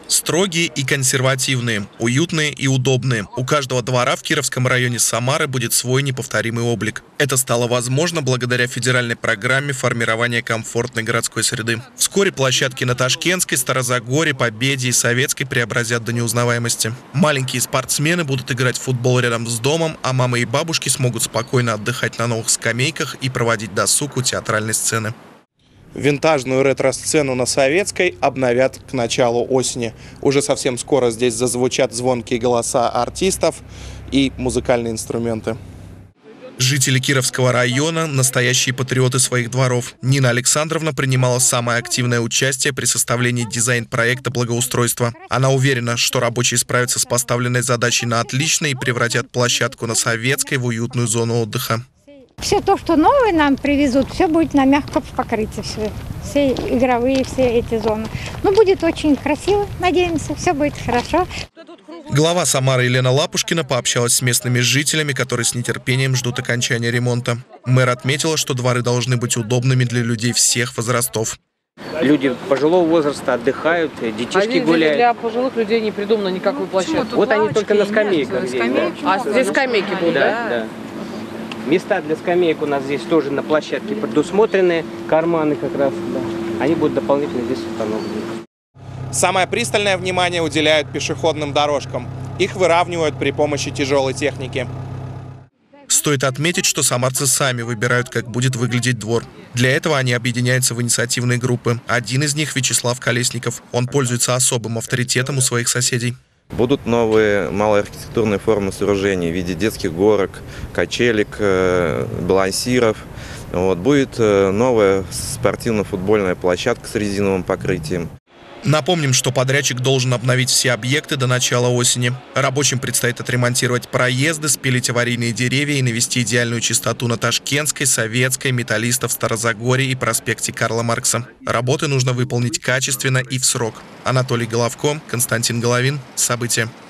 Строгие и консервативные, уютные и удобные. У каждого двора в Кировском районе Самары будет свой неповторимый облик. Это стало возможно благодаря федеральной программе формирования комфортной городской среды. Вскоре площадки на Ташкентской, Старозагорье, Победе и Советской преобразят до неузнаваемости. Маленькие спортсмены будут играть в футбол рядом с домом, а мамы и бабушки смогут спокойно отдыхать на новых скамейках и проводить досуг у театральной сцены. Винтажную ретро-сцену на Советской обновят к началу осени. Уже совсем скоро здесь зазвучат звонкие голоса артистов и музыкальные инструменты. Жители Кировского района – настоящие патриоты своих дворов. Нина Александровна принимала самое активное участие при составлении дизайн-проекта благоустройства. Она уверена, что рабочие справятся с поставленной задачей на отлично и превратят площадку на Советской в уютную зону отдыха. Все то, что новое нам привезут, все будет на мягком покрытии. Все игровые, все эти зоны. Ну, будет очень красиво, надеемся, все будет хорошо. Глава Самары Елена Лапушкина пообщалась с местными жителями, которые с нетерпением ждут окончания ремонта. Мэр отметила, что дворы должны быть удобными для людей всех возрастов. Люди пожилого возраста отдыхают, детишки гуляют. Для пожилых людей не придумано никакой площадки. Вот они только на скамейках здесь. Да. А здесь скамейки будут, да? Места для скамеек у нас здесь тоже на площадке предусмотрены, карманы как раз, да. Они будут дополнительно здесь установлены. Самое пристальное внимание уделяют пешеходным дорожкам. Их выравнивают при помощи тяжелой техники. Стоит отметить, что самарцы сами выбирают, как будет выглядеть двор. Для этого они объединяются в инициативные группы. Один из них – Вячеслав Колесников. Он пользуется особым авторитетом у своих соседей. Будут новые малоархитектурные формы сооружений в виде детских горок, качелек, балансиров. Будет новая спортивно-футбольная площадка с резиновым покрытием. Напомним, что подрядчик должен обновить все объекты до начала осени. Рабочим предстоит отремонтировать проезды, спилить аварийные деревья и навести идеальную чистоту на Ташкентской, Советской, Металлистов, Старозагорье и проспекте Карла Маркса. Работы нужно выполнить качественно и в срок. Анатолий Головко, Константин Головин. События.